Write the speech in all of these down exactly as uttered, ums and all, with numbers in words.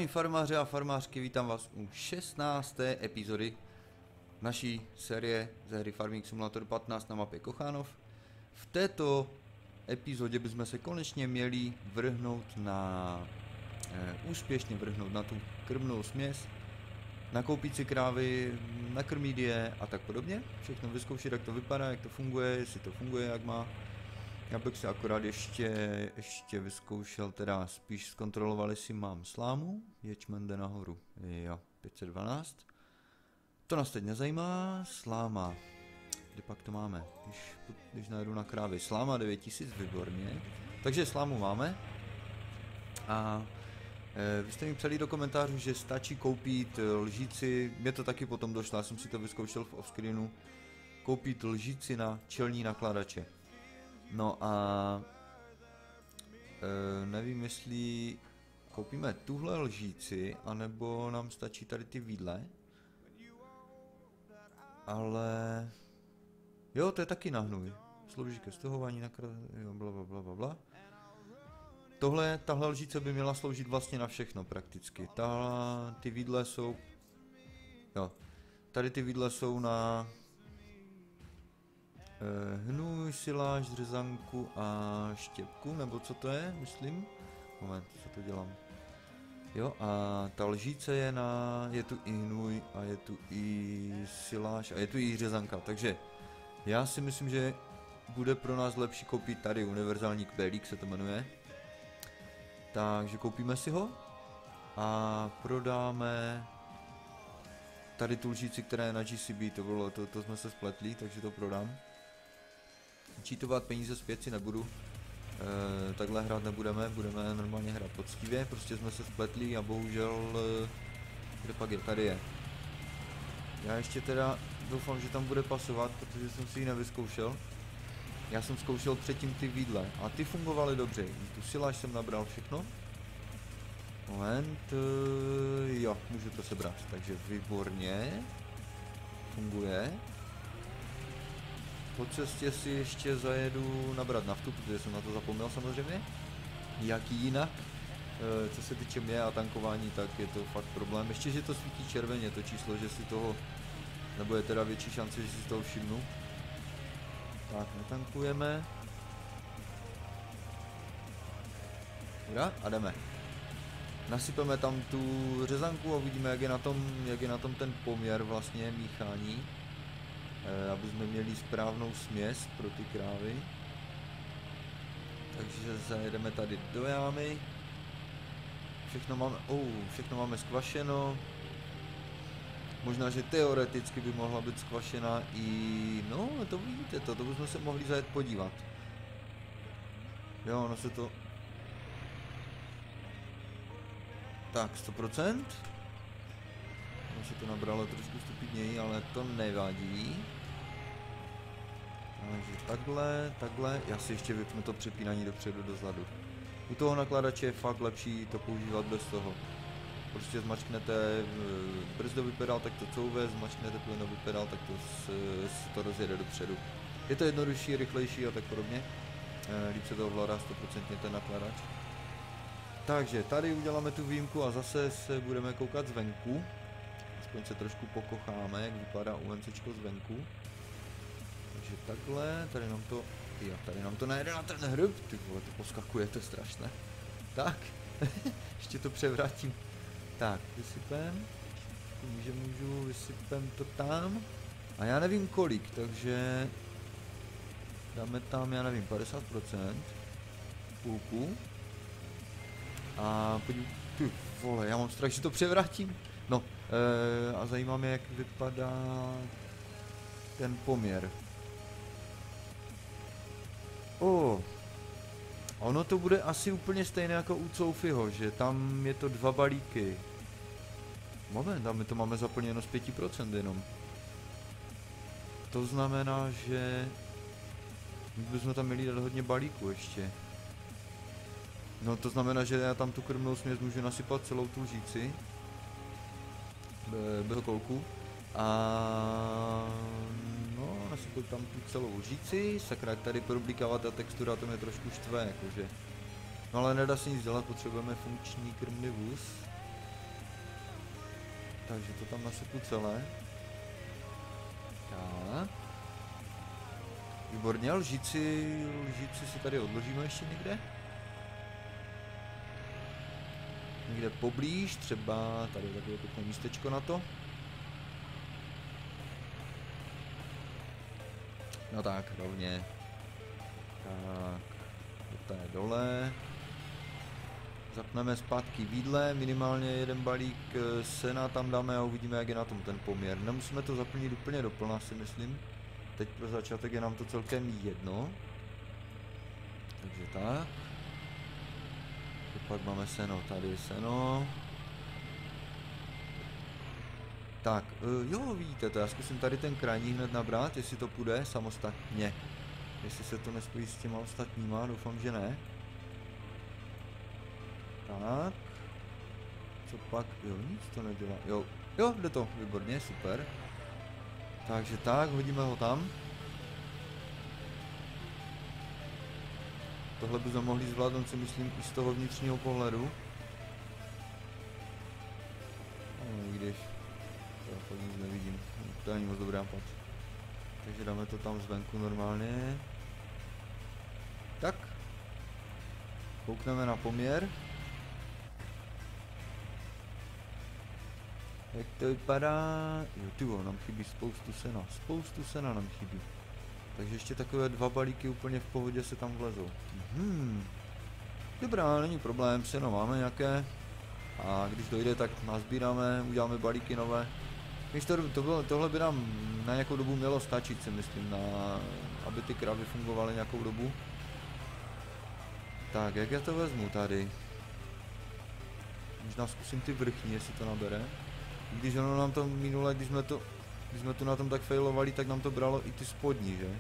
Milí farmáři a farmářky, vítám vás u šestnácté epizody naší série ze hry Farming Simulator patnáct na mapě Kochánov. V této epizodě bychom se konečně měli vrhnout na, e, úspěšně vrhnout na tu krmnou směs, nakoupit si krávy, nakrmit je a tak podobně. Všechno vyzkoušet, jak to vypadá, jak to funguje, jestli to funguje, jak má. Já bych si akorát ještě, ještě vyzkoušel, teda spíš zkontroloval, jestli mám slámu. Ječmen jde nahoru. Jo, pět set dvanáct. To nás teď nezajímá. Sláma. Kde pak to máme? Když, když najedu na krávy. Sláma devět tisíc, výborně. Takže slámu máme. A e, vy jste mi psali do komentářů, že stačí koupit lžíci. Mně to taky potom došlo, já jsem si to vyzkoušel v offscreenu. Koupit lžíci na čelní nakladače. No a e, nevím, jestli koupíme tuhle lžíci, anebo nám stačí tady ty vidle. Ale jo, to je taky na hnůj. Slouží ke stuhování, na jo, bla, bla, bla, bla, bla. Tohle, tahle lžíce by měla sloužit vlastně na všechno prakticky. Ta, ty vidle jsou, jo, tady ty vidle jsou na hnůj, siláž, řezanku a štěpku, nebo co to je, myslím. Moment, co to dělám. Jo, a ta lžíce je na, je tu i hnůj a je tu i siláž a je tu i řezanka, takže já si myslím, že bude pro nás lepší koupit tady univerzální kbelík, se to jmenuje. Takže koupíme si ho a prodáme tady tu lžíci, která je na G C B, to bylo, to, to jsme se spletli, takže to prodám. Čítovat peníze zpět si nebudu, e, takhle hrát nebudeme, budeme normálně hrát poctivě, prostě jsme se spletli a bohužel, e, kde pak je, tady je. Já ještě teda doufám, že tam bude pasovat, protože jsem si ji nevyzkoušel. Já jsem zkoušel předtím ty vidle a ty fungovaly dobře, tu siláž jsem nabral všechno. Moment, e, jo, můžu to sebrat, takže výborně, funguje. Po cestě si ještě zajedu nabrat naftu, protože jsem na to zapomněl samozřejmě. Jak jinak, e, co se týče mě a tankování, tak je to fakt problém. Ještě, že to svítí červeně, to číslo, že si toho, nebo je teda větší šance, že si toho všimnu. Tak, netankujeme. Hurá, a jdeme. Nasypeme tam tu řezanku a uvidíme, jak je na tom, jak je na tom ten poměr vlastně míchání. E, aby jsme měli správnou směs pro ty krávy. Takže zajedeme tady do jámy. Všechno máme, oh, všechno máme skvašeno. Možná, že teoreticky by mohla být skvašena i, no to vidíte, to, to bychom se mohli zajet podívat. Jo, ono se to... Tak, sto procent. Ono se to nabralo trošku stupidněji, ale to nevadí. Takže takhle, takhle, já si ještě vypnu to přepínání dopředu, dozadu. U toho nakladače je fakt lepší to používat bez toho. Prostě zmačknete brzdový pedál, tak to couve, zmačknete plynový pedál, tak to se to rozjede dopředu. Je to jednodušší, rychlejší a tak podobně. Líp se to ovládá sto procent ten nakladač. Takže tady uděláme tu výjimku a zase se budeme koukat zvenku. Aspoň se trošku pokocháme, jak vypadá UMCčko zvenku. Takže takhle, tady nám to, jo, tady nám to najede na ten hryb, ty vole, to poskakuje, to je strašné. Tak, ještě to převrátím. Tak, vysypem, že můžu, vysypem to tam. A já nevím kolik, takže dáme tam, já nevím, padesát procent. Půlku. A podívej, ty vole, já mám strach, že to převrátím. No, e, a zajímá mě, jak vypadá ten poměr. O, ono to bude asi úplně stejné jako u Coufyho, že tam je to dva balíky. Moment, a my to máme zaplněno z pět procent jenom. To znamená, že my bychom tam měli dát hodně balíků ještě. No to znamená, že já tam tu krmnou směs můžu nasypat celou tu lžíci. Bez kolku. A no, nasypal tam tu celou lžíci. Sakra, jak tady problikává ta textura, to mě trošku štve, jakože. No ale nedá se nic dělat, potřebujeme funkční krmný vůz. Takže to tam nasypu celé. Tak. Výborně, lžíci, lžíci si tady odložíme ještě někde. Někde poblíž, třeba tady je takové pěkné místečko na to. No tak, rovně. Tak, to je dole. Zapneme zpátky výdle, minimálně jeden balík sena tam dáme a uvidíme, jak je na tom ten poměr. Nemusíme to zaplnit úplně doplna, si myslím. Teď pro začátek je nám to celkem jedno. Takže tak. Pak máme seno, tady je seno. Tak, jo, vidíte to, já zkusím tady ten krajní hned nabrat, jestli to půjde samostatně. Jestli se to nespojí s těma ostatníma, doufám, že ne. Tak. Co pak? Jo, nic to nedělá. Jo, jo, jde to, výborně, super. Takže tak, hodíme ho tam. Tohle bychom mohli zvládnout, si myslím, i z toho vnitřního pohledu. No, i když to já fakt nic nevidím, to není moc dobrý nápad. Takže dáme to tam zvenku normálně. Tak. Koukneme na poměr. Jak to vypadá? Jo, tyvo, nám chybí spoustu sena, spoustu sena nám chybí. Takže ještě takové dva balíky úplně v pohodě se tam vlezou. Mhm. Dobrá, není problém, seno máme nějaké. A když dojde, tak nazbíráme, uděláme balíky nové. Když to, to bylo, tohle by nám na nějakou dobu mělo stačit, si myslím, na, aby ty krávy fungovaly nějakou dobu. Tak, jak já to vezmu tady? Možná zkusím ty vrchní, jestli to nabere. Když ono nám to minule, když jsme to, když jsme to na tom tak failovali, tak nám to bralo i ty spodní, že?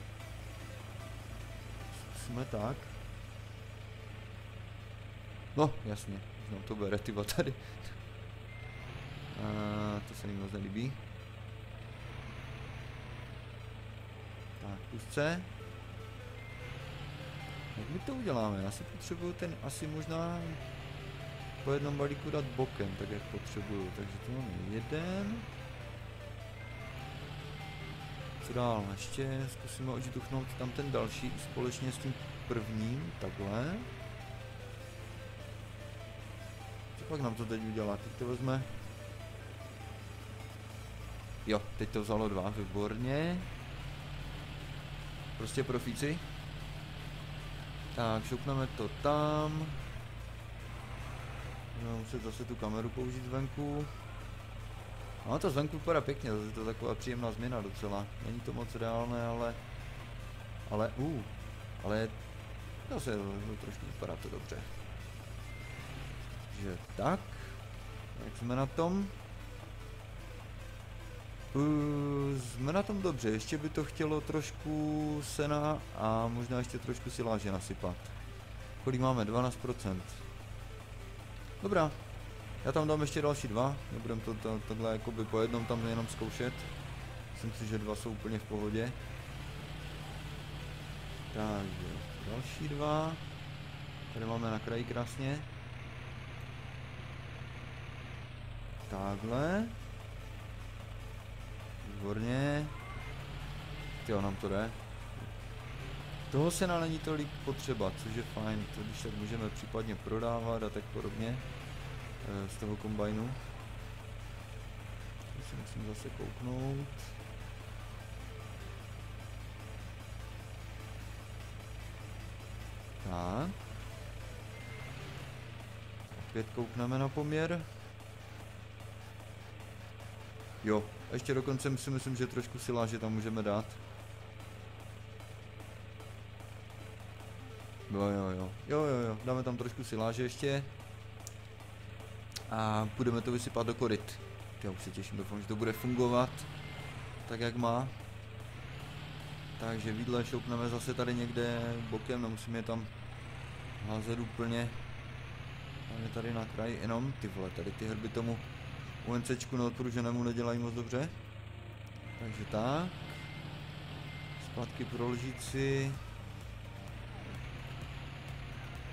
Zkusíme tak. No, jasně, už nám to bere ty tady. A to se mi moc nelíbí. Tak, pusce. Jak my to uděláme? Já si potřebuju ten asi možná po jednom balíku dát bokem, tak jak potřebuju. Takže tu máme jeden. Co dál? Ještě zkusíme odžduchnout tam ten další i společně s tím prvním, takhle. Co pak nám to teď udělá? Teď to vezme. Jo, teď to vzalo dva, výborně. Prostě profíci. Tak, šoupneme to tam. Budeme muset zase tu kameru použít zvenku. No to zvenku vypadá pěkně, zase je to taková příjemná změna docela. Není to moc reálné, ale... Ale, uh, ale... Zase to trošku vypadá to dobře. Takže tak. Jak jsme na tom? Uh, jsme na tom dobře, ještě by to chtělo trošku sena a možná ještě trošku siláže nasypat. Kolik máme? dvanáct procent. Dobrá, já tam dám ještě další dva, nebudem to, to takhle jakoby po jednom tam jenom zkoušet. Myslím si, že dva jsou úplně v pohodě. Takže další dva. Tady máme na kraji krásně. Takhle. Výborně. Tyjo, nám to jde. Toho sena není tolik potřeba, což je fajn, to když tak můžeme případně prodávat a tak podobně z toho kombajnu. To si musím zase kouknout. Tak. Opět koukneme na poměr. Jo, a ještě dokonce si myslím, že trošku siláže tam můžeme dát. Jo, jo, jo, jo, jo, jo, dáme tam trošku siláže ještě. A budeme to vysypat do koryt. Já už se těším, doufám, že to bude fungovat tak, jak má. Takže vidle šoupneme zase tady někde bokem, nemusíme je tam házet úplně. Máme tady na kraji jenom, ty vole, tady ty hrby tomu UNCčku neodpruženému nedělají moc dobře. Takže tak. Zpátky pro lžíci.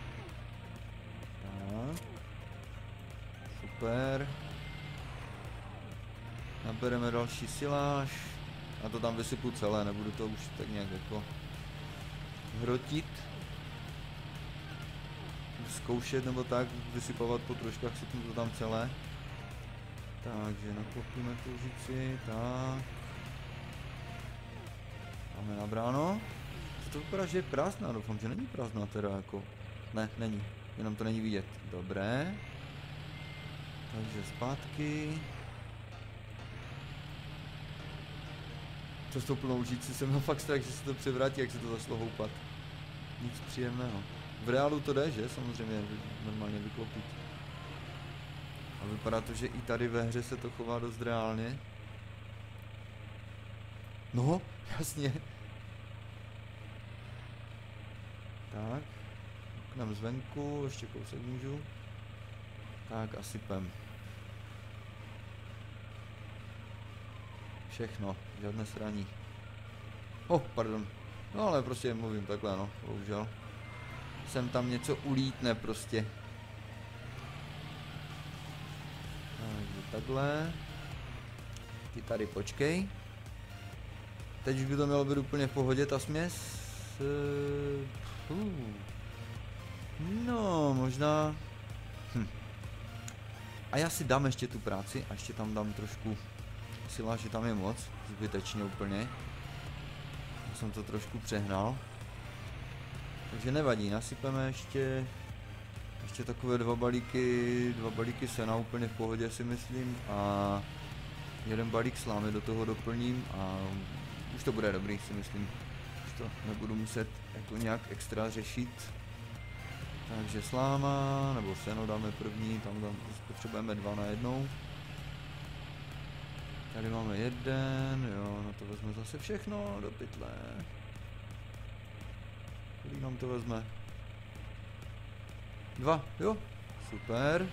Tak. Super. Nabereme další siláž. A to tam vysypu celé, nebudu to už tak nějak jako hrotit. Zkoušet nebo tak, vysypovat po troškách, sypnu to tam celé. Takže naklopíme tu lžici, tak. Máme nabráno. To vypadá, že je prázdná, doufám, že není prázdná teda jako. Ne, není, jenom to není vidět. Dobré. Takže zpátky. Přes tou plnou lžíci jsem měl fakt strach, že se to převrátí, jak se to začalo houpat. Nic příjemného. V reálu to jde, že? Samozřejmě normálně vyklopit. A vypadá to, že i tady ve hře se to chová dost reálně. No, jasně. Tak. Koukneme zvenku, ještě kousek můžu. Tak a sypem. Všechno, žádné sraní. Oh, pardon. No ale prostě mluvím takhle, no, bohužel. Sem tam něco ulítne prostě. Takže takhle. Ty tady počkej. Teď už by to mělo být úplně v pohodě, ta směs. Uh, no, možná. Hm. A já si dám ještě tu práci a ještě tam dám trošku sila, že tam je moc, zbytečně úplně. Já jsem to trošku přehnal. Takže nevadí, nasypeme ještě ještě takové dva balíky, dva balíky sena úplně v pohodě si myslím a jeden balík slámy do toho doplním a už to bude dobrý si myslím. Už to nebudu muset jako nějak extra řešit. Takže sláma nebo seno dáme první, tam, tam potřebujeme dva na jednou. Tady máme jeden, jo, no to vezme zase všechno do pytle. Kolik nám to vezme? Dva, jo, super.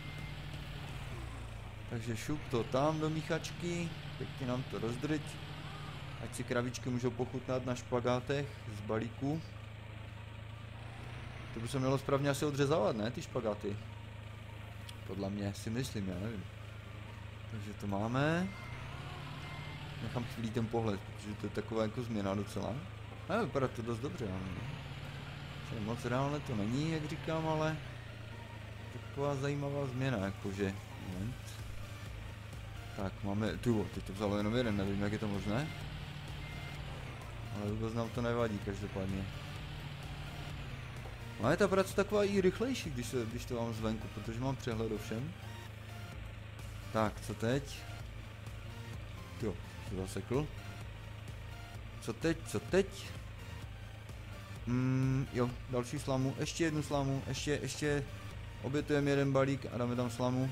Takže šup to tam do míchačky, pěkně nám to rozdrť. Ať si kravičky můžou pochutnat na špagátech z balíku. To by se mělo správně asi odřezávat, ne, ty špagáty? Podle mě si myslím, já nevím. Takže to máme. Nechám chvíli ten pohled, protože to je taková jako změna docela. A vypadá to dost dobře, já nevím. Moc reálné to není, jak říkám, ale taková zajímavá změna, jakože. Moment. Tak, máme, tu, teď to vzalo jenom jeden, nevím, jak je to možné. Ale vůbec nám to nevadí, každopádně. No je ta práce taková i rychlejší, když, se, když to mám zvenku, protože mám přehled o všem. Tak, co teď? Jo, se zasekl. Co teď, co teď? Mm, jo, další slamu, ještě jednu slamu, ještě, ještě obětujeme jeden balík a dáme tam slamu.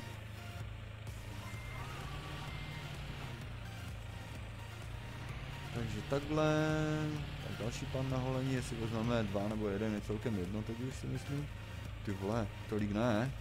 Takže takhle, tak další pan na holení, jestli vezmeme dva nebo jeden, je celkem jedno, teď už si myslím. Ty vole, tolik ne.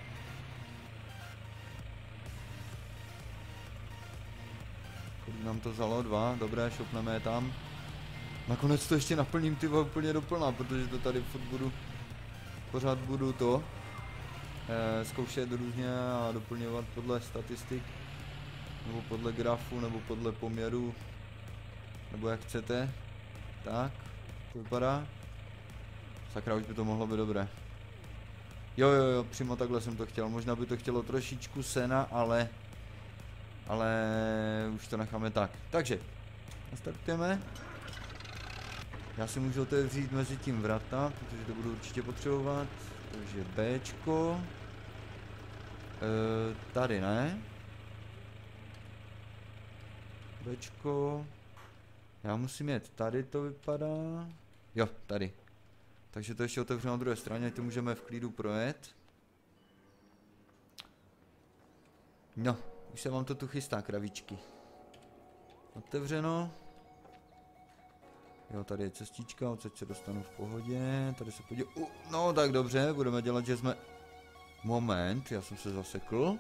Kolik nám to vzalo? Dva, dobré, šopneme je tam. Nakonec to ještě naplním ty úplně doplná, protože to tady furt budu, pořád budu to eh, zkoušet různě a doplňovat podle statistik, nebo podle grafu, nebo podle poměru, nebo jak chcete. Tak, to vypadá. Sakra, už by to mohlo být dobré. Jo, jo, jo, přímo takhle jsem to chtěl, možná by to chtělo trošičku sena, ale, ale už to necháme tak. Takže, nastartujeme. Já si můžu otevřít mezi tím vrata, protože to budu určitě potřebovat. Takže Bčko. E, tady ne. Bčko. Já musím jet, tady to vypadá. Jo, tady. Takže to ještě otevřu na druhé straně, to můžeme v klidu projet. No, už se vám to tu chystá, kravičky. Otevřeno. Jo, tady je cestička, odsaď se dostanu v pohodě, tady se podívám, uh, no tak dobře, budeme dělat, že jsme, moment, já jsem se zasekl.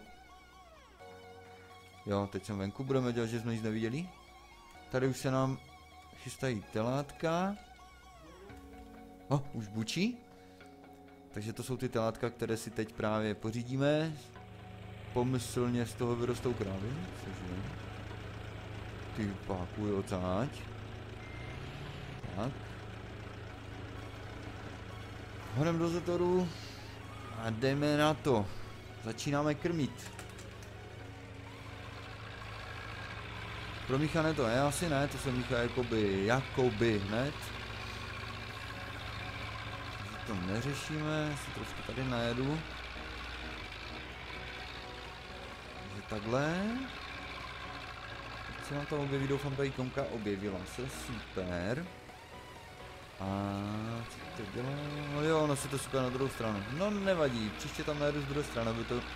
Jo, teď jsem venku, budeme dělat, že jsme nic neviděli. Tady už se nám chystají telátka. Oh, už bučí. Takže to jsou ty telátka, které si teď právě pořídíme. Pomyslně z toho vyrostou krávy, což je. ty pákuj odsáď. Tak. Hodem do zetoru a jdeme na to. Začínáme krmit. Promíchané to je asi ne, to se míchá jakoby, jakoby hned. Takže to neřešíme, si trošku tady najedu. Takže takhle. Teď se nám to objeví, doufám, tady Komka objevila se, super. A co to dělá? No jo, ono se to super na druhou stranu. No nevadí, příště tam najedu z druhé strany, aby to...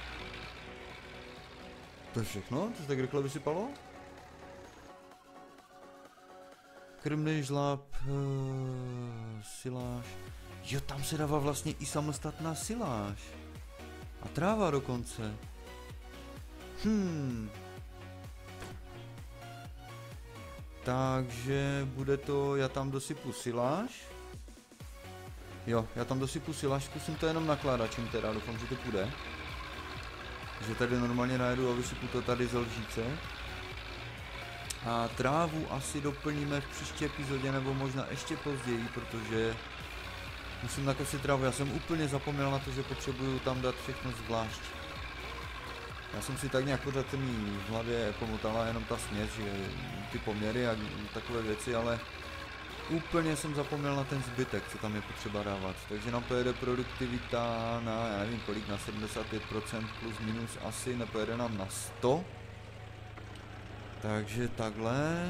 To je všechno? To se tak rychle vysypalo? Krmný žlab, uh, siláž. Jo, tam se dává vlastně i samostatná siláž. A tráva dokonce. Hmm. Takže bude to, já tam dosypu siláž. Jo, já tam dosypu siláž, zkusím to jenom nakládačem teda, doufám, že to půjde. Že tady normálně najedu a vysypu to tady z lžíce. A trávu asi doplníme v příští epizodě, nebo možná ještě později, protože musím nakosit trávu. Já jsem úplně zapomněl na to, že potřebuju tam dát všechno zvlášť. Já jsem si tak nějak pořád v hlavě pomotala jenom ta směs, že ty poměry a takové věci, ale úplně jsem zapomněl na ten zbytek, co tam je potřeba dávat. Takže nám pojede produktivita na, já nevím kolik, na sedmdesát pět procent plus minus asi, nepojede nám na sto. Takže takhle.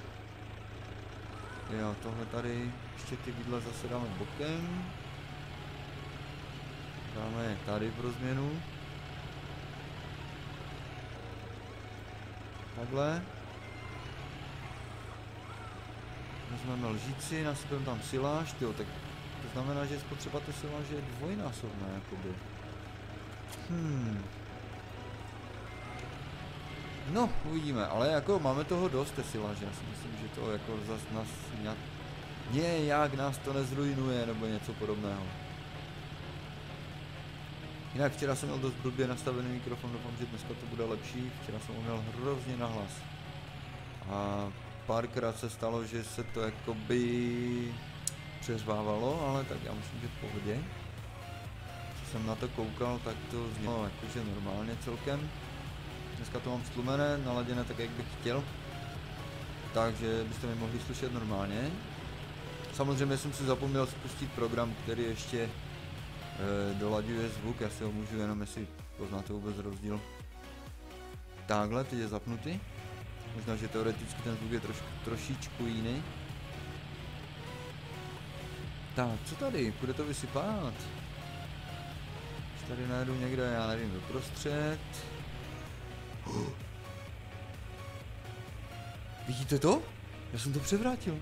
Jo, tohle tady, ještě ty vidle zase dáme bokem. Dáme je tady pro změnu. Takhle. Vezmeme lžíci, nasypeme tam siláž, tyjo, tak to znamená, že spotřeba té siláže je dvojnásobná, jakoby. Hmm. No, uvidíme, ale jako máme toho dost, té siláže, já si myslím, že to jako zas nás nějak, nějak nás to nezrujnuje, nebo něco podobného. Jinak včera jsem měl dost blbě nastavený mikrofon, doufám, že dneska to bude lepší, včera jsem ho měl hrozně nahlas. A párkrát se stalo, že se to jakoby přeřvávalo, ale tak já myslím, že v pohodě. Co jsem na to koukal, tak to znělo jakože normálně celkem. Dneska to mám stlumené, naladěné tak, jak bych chtěl. Takže byste mi mohli slyšet normálně. Samozřejmě jsem si zapomněl spustit program, který ještě e, dolaďuje zvuk, já si ho můžu jenom, jestli poznáte vůbec rozdíl. Takhle, teď je zapnutý. Možná, že teoreticky ten zvuk je troš, trošičku jiný. Tak, co tady? Půjde to vysypat? Když tady najdu někde, já nevím, doprostřed. Oh. Vidíte to? Já jsem to převrátil.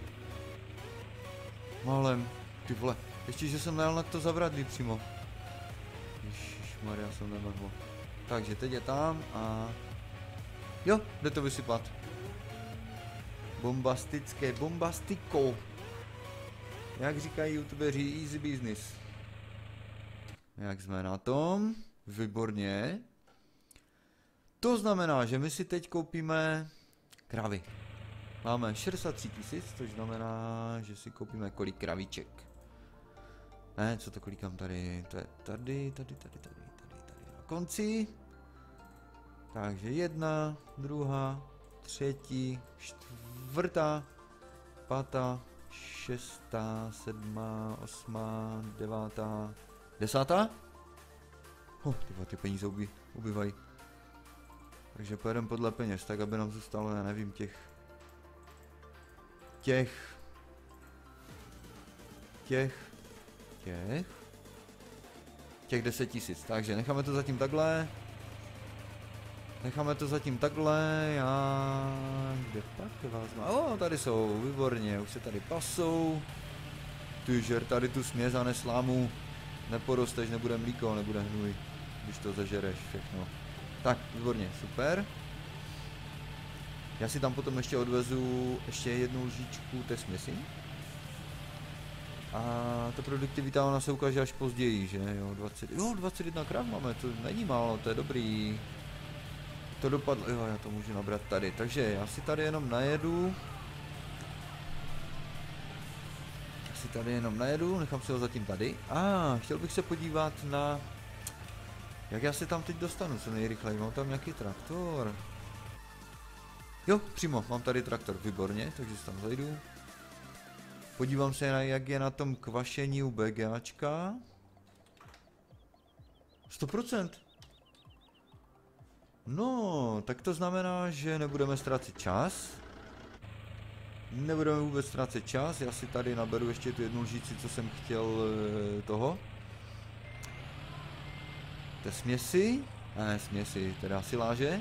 Málem, ty vole. Ještě, že jsem najel na to zavradlí přímo. Ježišmarja, jsem nemohl. Takže teď je tam a... Jo, jde to vysypat. Bombastické, bombastiko. Jak říkají youtubeři, easy business. Jak jsme na tom? Výborně. To znamená, že my si teď koupíme kravy. Máme šedesát tři tisíc, což znamená, že si koupíme kolik kravíček. Ne, co to kolikám tady? To je tady, tady, tady, tady, tady, tady na konci. Takže jedna, druhá, třetí, čtvrtá, pátá, šestá, sedmá, osmá, devátá, desátá? Oh, tyba, ty peníze uby, ubývají. Takže pojedeme podle peněz, tak aby nám zůstalo, já nevím, těch... Těch... Těch... Těch... Těch deset tisíc, takže necháme to zatím takhle. Necháme to zatím takhle, já... Kde pak vás má? O, tady jsou, výborně, už se tady pasou. Ty žer tady tu směs a neslámu. Neporosteš, nebude mlíko, nebude hnůj, když to zažereš všechno. Tak, výborně, super. Já si tam potom ještě odvezu ještě jednu lžičku té směsi. A ta produktivita ona se ukáže až později, že jo, dvacet, jo, dvacet jedna krav máme, to není málo, to je dobrý. to dopadlo, jo, já to můžu nabrat tady, takže já si tady jenom najedu. Já si tady jenom najedu, nechám si ho zatím tady. A ah, chtěl bych se podívat na... Jak já se tam teď dostanu co nejrychleji, mám tam nějaký traktor. Jo, přímo, mám tady traktor, výborně, takže si tam zajdu. Podívám se, na, jak je na tom kvašení u BGAčka. sto procent. No, tak to znamená, že nebudeme ztrácet čas. Nebudeme vůbec ztrácet čas, já si tady naberu ještě tu jednu lžíci, co jsem chtěl toho. Té směsi, ne směsi, teda siláže.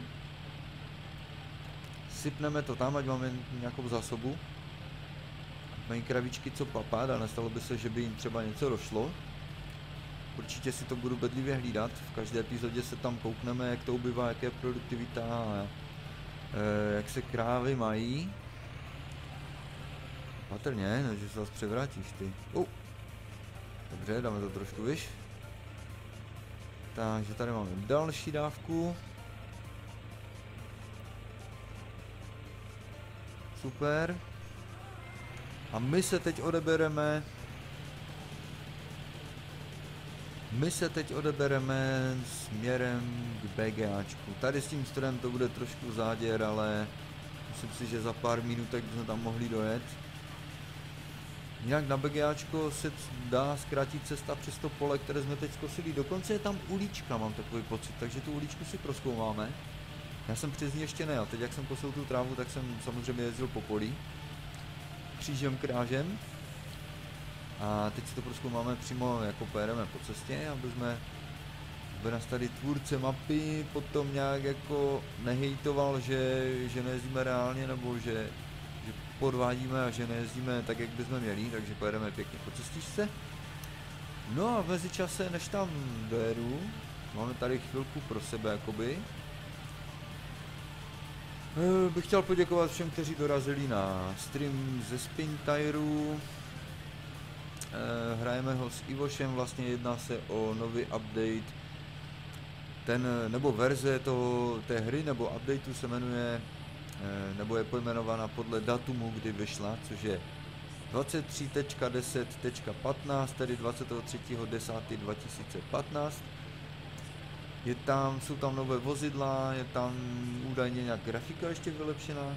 Sypneme to tam, ať máme nějakou zásobu. Mají kravičky co papat a nestalo by se, že by jim třeba něco došlo. Určitě si to budu bedlivě hlídat, v každé epizodě se tam koukneme, jak to ubyvá, jaké je produktivita a e, jak se krávy mají. Patrně, že se zase převrátíš ty. Uh. Dobře, dáme to trošku vyš. Takže tady máme další dávku. Super. A my se teď odebereme My se teď odebereme směrem k BGAčku. Tady s tím strojem to bude trošku záděr, ale myslím si, že za pár minutek bychom tam mohli dojet. Jinak na BGAčko se dá zkrátit cesta přes to pole, které jsme teď zkosili. Dokonce je tam ulička, mám takový pocit, takže tu uličku si prozkoumáme. Já jsem přes ní ještě nejel, teď jak jsem kosil tu trávu, tak jsem samozřejmě jezdil po poli. Křížem krážem. A teď si to prozkoumáme přímo, jako pojedeme po cestě, aby jsme, aby nás tady tvůrce mapy potom nějak jako nehejtoval, že, že nejezdíme reálně, nebo že, že podvádíme a že nejezdíme tak, jak bychom měli, takže pojedeme pěkně po cestičce. No a v mezičase, než tam dojedu, máme tady chvilku pro sebe jakoby. Bych chtěl poděkovat všem, kteří dorazili na stream ze Spintiru. Hrajeme ho s Ivošem, vlastně jedná se o nový update. Ten, nebo verze toho, té hry nebo updateu se jmenuje, nebo je pojmenována podle datumu, kdy vyšla, což je dvacet tři tečka deset tečka patnáct, tedy dvacátého třetího desátého dva tisíce patnáct. Je tam, jsou tam nové vozidla, je tam údajně nějak grafika ještě vylepšená.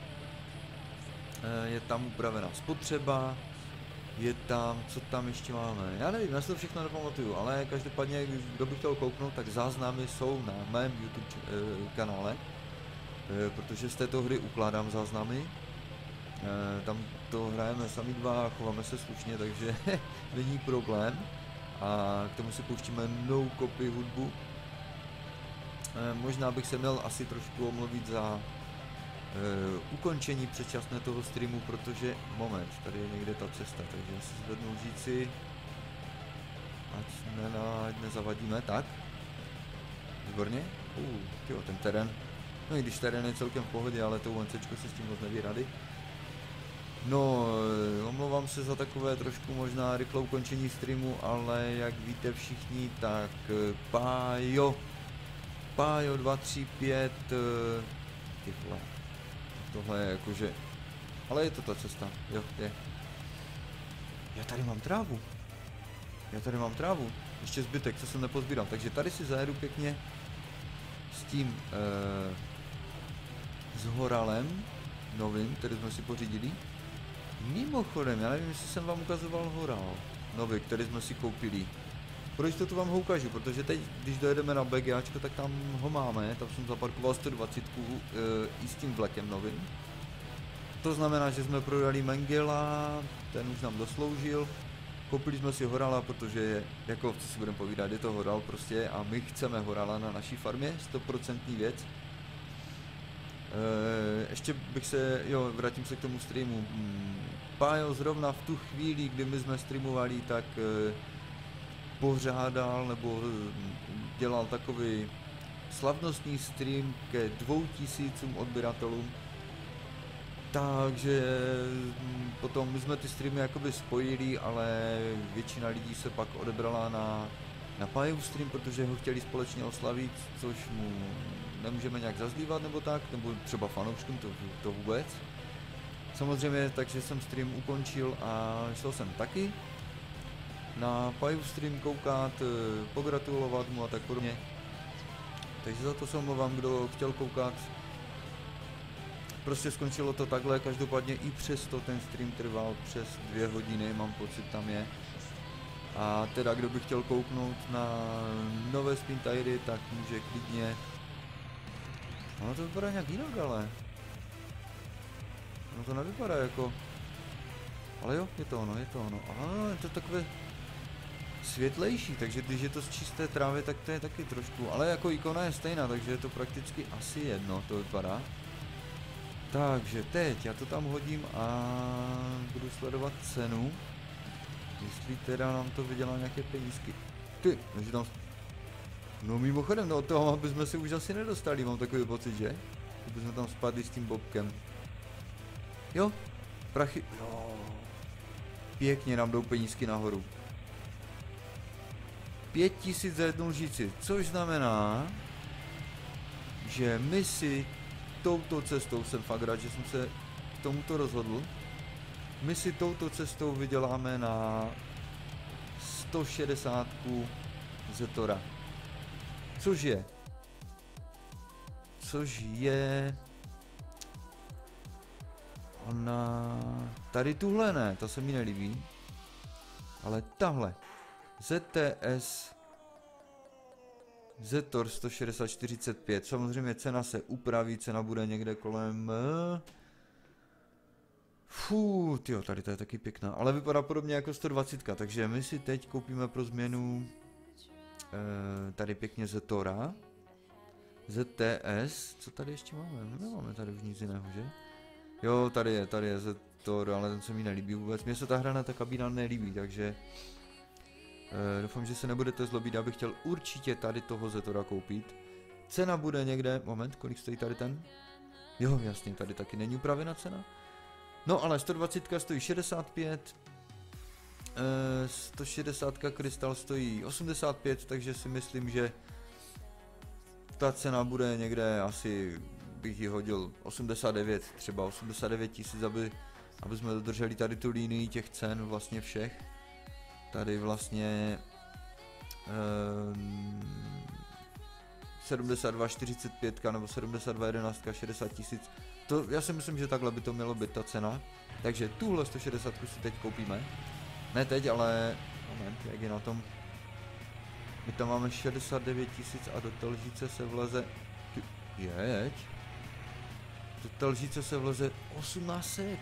Je tam upravená spotřeba. Je tam, co tam ještě máme, já nevím, já si to všechno nepamatuju, ale každopádně, kdo by chtěl kouknout, tak záznamy jsou na mém YouTube e, kanále, e, protože z této hry ukládám záznamy, e, tam to hrajeme sami dva a chováme se slušně, takže není problém a k tomu si pouštíme no copy hudbu. E, možná bych se měl asi trošku omluvit za Uh, ukončení předčasné toho streamu, protože moment, tady je někde ta cesta, takže já si zvednu lžíci, ať, ne, ať nezavadíme, tak, výborně, uh, tyjo, ten terén, no i když terén je celkem v pohodě, ale to UNCčko si s tím moc neví rady. No, omlouvám se za takové trošku možná rychlé ukončení streamu, ale jak víte všichni, tak Pájo, Pájo dva tři pět, ty vole. Tohle je jakože, ale je to ta cesta, jo, je. Já tady mám trávu. Já tady mám trávu. Ještě zbytek, co jsem nepozbíral. Takže tady si zajedu pěkně s tím, eh, s horalem novým, který jsme si pořídili. Mimochodem, já nevím, jestli jsem vám ukazoval horal nový, který jsme si koupili. Pro jistotu vám ho ukážu, protože teď, když dojedeme na BGAčko, tak tam ho máme, tam jsem zaparkoval sto dvacet e, i s tím vlekem novým. To znamená, že jsme prodali Mengela, ten už nám dosloužil. Koupili jsme si horala, protože jako lovci si budeme povídat, je to horal prostě a my chceme horala na naší farmě, sto procent věc. E, ještě bych se, jo, vrátím se k tomu streamu. Pájo zrovna v tu chvíli, kdy my jsme streamovali, tak e, pořádal nebo dělal takový slavnostní stream ke dvou tisícům odběratelům. Takže potom my jsme ty streamy jakoby spojili, ale většina lidí se pak odebrala na, na Pájův stream, protože ho chtěli společně oslavit, což mu nemůžeme nějak zazlívat nebo tak, nebo třeba fanouškům, to, to vůbec. Samozřejmě, takže jsem stream ukončil a šel jsem taky na Paju stream koukat, pogratulovat mu a tak podobně. Takže za to se omlouvám, kdo chtěl koukat. Prostě skončilo to takhle, každopádně i přesto ten stream trval přes dvě hodiny, mám pocit tam je. A teda kdo by chtěl kouknout na nové Spintiry, tak může klidně. Ono to vypadá nějak jinak, ale. Ono to nevypadá jako. Ale jo, je to ono, je to ono. Aha, je to takové světlejší, takže když je to z čisté trávy, tak to je taky trošku. Ale jako ikona je stejná, takže je to prakticky asi jedno, to vypadá. Takže teď já to tam hodím a budu sledovat cenu. Jestli teda nám to vydělá nějaké penízky. Ty, takže tam. No mimochodem, no od toho bychom si už asi nedostali, mám takový pocit, že? Kdybychom tam spadli s tím bobkem. Jo, prachy. Jo. Pěkně nám jdou penízky nahoru. Pět tisíc za jednu lžíci, což znamená, že my si touto cestou, jsem fakt rád, že jsem se k tomuto rozhodl, my si touto cestou vyděláme na sto šedesát Zetora. Což je, což je, ona, tady tuhle ne, ta se mi nelíbí, ale tahle, Z T S Zetor sto šedesát čtyřicet pět, samozřejmě cena se upraví, cena bude někde kolem, fů, tyjo, tady to je taky pěkná, ale vypadá podobně jako sto dvacet, takže my si teď koupíme pro změnu e, tady pěkně Zetora, Z T S, co tady ještě máme, no nemáme tady už nic jiného, že? Jo, tady je, tady je Zetor, ale ten se mi nelíbí vůbec, mně se ta hra na ta kabína nelíbí, takže e, doufám, že se nebudete zlobit, já bych chtěl určitě tady toho Zetora koupit. Cena bude někde, moment, kolik stojí tady ten? Jo, jasně, tady taky není upravená cena. No ale sto dvacet stojí šedesát pět, e, sto šedesát krystal stojí osmdesát pět, takže si myslím, že ta cena bude někde asi, bych ji hodil osmdesát devět, třeba osmdesát devět tisíc, aby, aby jsme dodrželi tady tu linii těch cen vlastně všech. Tady vlastně um, sedmdesát dva čtyřicet pět nebo sedmdesát dva jedenáct, šedesát tisíc. To, já si myslím, že takhle by to mělo být ta cena. Takže tuhle sto šedesát si teď koupíme. Ne teď, ale moment, jak je na tom. My tam máme šedesát devět tisíc a do té lžíce se vleze. Jeď. Do té lžíce se vleze osmnáct set.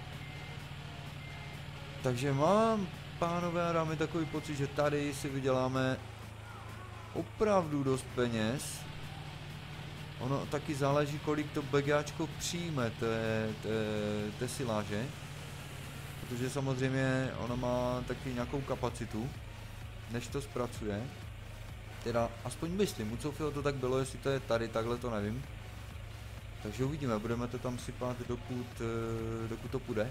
Takže mám, pánové a dámy, takový pocit, že tady si vyděláme opravdu dost peněz. Ono taky záleží, kolik to BGAčko přijme té, té, té siláže. Protože samozřejmě ono má taky nějakou kapacitu, než to zpracuje. Teda aspoň myslím, u Sofio to tak bylo, jestli to je tady, takhle to nevím. Takže uvidíme, budeme to tam sypat, dokud, dokud to půjde.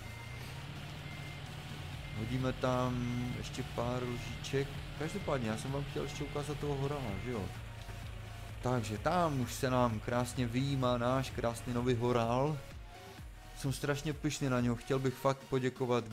Hodíme tam ještě pár lžíček. Každopádně, já jsem vám chtěl ještě ukázat toho horala, že jo? Takže tam už se nám krásně vyjímá náš krásný nový horál. Jsem strašně pyšný na něho, chtěl bych fakt poděkovat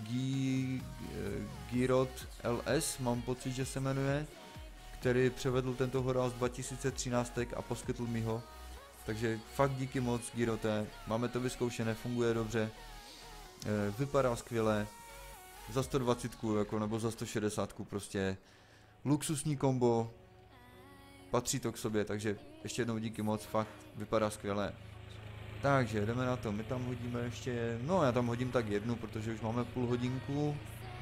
Girot L S, mám pocit, že se jmenuje, který převedl tento horál z dva tisíce třináct a poskytl mi ho. Takže fakt díky moc, Girote, máme to vyzkoušené, funguje dobře, vypadá skvěle, za sto dvacet jako, nebo za sto šedesát, prostě luxusní kombo, patří to k sobě, takže ještě jednou díky moc, fakt vypadá skvěle. Takže jdeme na to, my tam hodíme ještě, no já tam hodím tak jednu, protože už máme půl hodinku.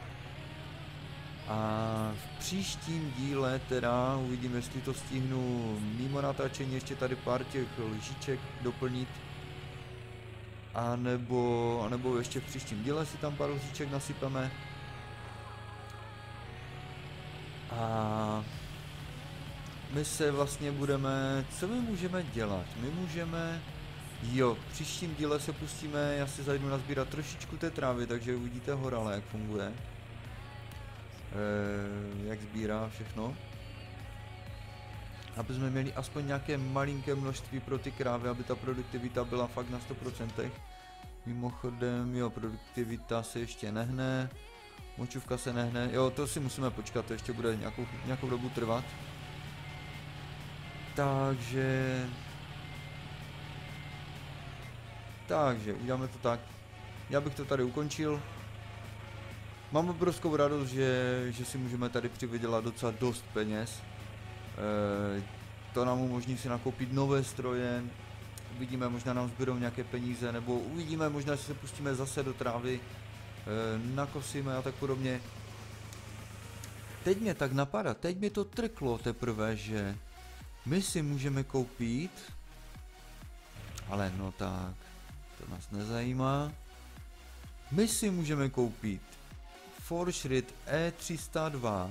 A v příštím díle teda uvidím, jestli to stihnu mimo natáčení ještě tady pár těch lžiček doplnit. A nebo, a nebo ještě v příštím díle si tam pár lžiček nasypeme. A my se vlastně budeme, co my můžeme dělat? My můžeme, jo, v příštím díle se pustíme, já si zajdu nazbírat trošičku té trávy, takže uvidíte horale, jak funguje. E, jak sbírá všechno. aby jsme měli aspoň nějaké malinké množství pro ty krávy, aby ta produktivita byla fakt na sto procent. Mimochodem, jo, produktivita se ještě nehne, močovka se nehne, jo, to si musíme počkat, to ještě bude nějakou, nějakou dobu trvat. Takže... Takže, uděláme to tak. Já bych to tady ukončil. Mám obrovskou radost, že, že si můžeme tady přivydělat docela dost peněz. E, to nám umožní si nakoupit nové stroje. Uvidíme, možná nám zbydou nějaké peníze, nebo uvidíme, možná, že se pustíme zase do trávy, e, nakosíme a tak podobně. Teď mě tak napadá, teď mi to trklo teprve, že my si můžeme koupit, ale no tak, to nás nezajímá. My si můžeme koupit Fortschritt E tři sta dva.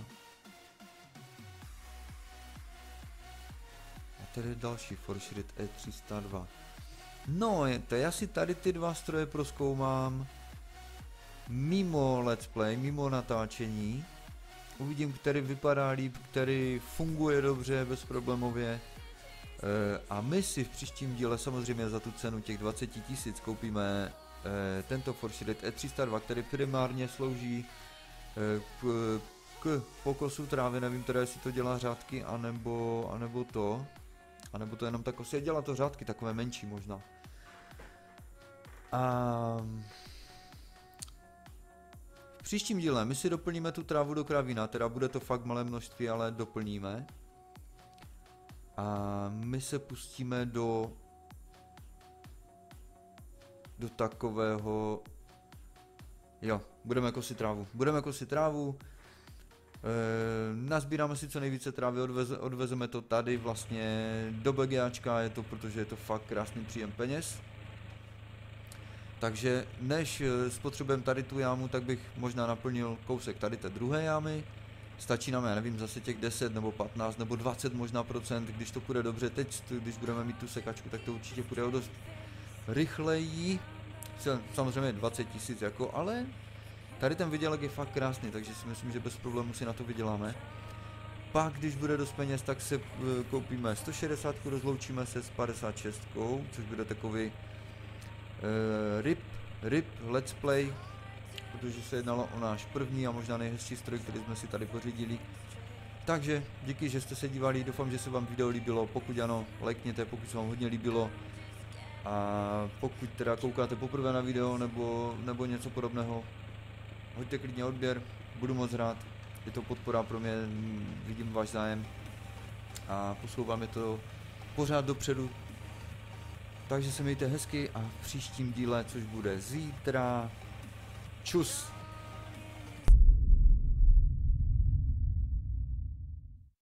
A tady je další Fortschritt E tři sta dva. No, je to, já si tady ty dva stroje prozkoumám mimo let's play, mimo natáčení. Uvidím, který vypadá líp, který funguje dobře, bezproblémově. E, a my si v příštím díle samozřejmě za tu cenu těch dvacet tisíc koupíme e, tento Fortschritt E tři sta dva, který primárně slouží e, k, k pokosu trávy. Nevím teda, jestli to dělá řádky, anebo, anebo to. Anebo to jenom tak kosí. Dělá to řádky, takové menší možná. A... v příštím díle my si doplníme tu trávu do kravína, teda bude to fakt malé množství, ale doplníme. A my se pustíme do do takového, jo, budeme kosit trávu, budeme kosit trávu, e, nazbíráme si co nejvíce trávy, odveze, odvezeme to tady vlastně do BGAčka, je to, protože je to fakt krásný příjem peněz. Takže než spotřebujeme tady tu jámu, tak bych možná naplnil kousek tady té druhé jámy. Stačí nám, já nevím, zase těch deset nebo patnáct nebo dvacet možná procent, když to půjde dobře. Teď, když budeme mít tu sekačku, tak to určitě půjde o dost rychleji. Samozřejmě dvacet tisíc jako, ale tady ten vydělek je fakt krásný, takže si myslím, že bez problémů si na to vyděláme. Pak, když bude dost peněz, tak se koupíme sto šedesát, rozloučíme se s padesát šest, což bude takový Uh, RIP, RIP Let's Play, protože se jednalo o náš první a možná nejhezčí stroj, který jsme si tady pořídili. Takže díky, že jste se dívali, doufám, že se vám video líbilo, pokud ano, lajkněte, pokud se vám hodně líbilo. A pokud teda koukáte poprvé na video nebo, nebo něco podobného, hoďte klidně odběr, budu moc rád, je to podpora pro mě, vidím váš zájem a posouvám je to pořád dopředu. Takže se mějte hezky a v příštím díle, což bude zítra, čus!